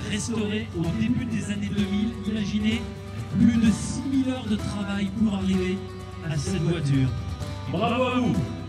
restaurée au début des années 2000. Imaginez, plus de 6000 heures de travail pour arriver à cette voiture. Bravo à vous!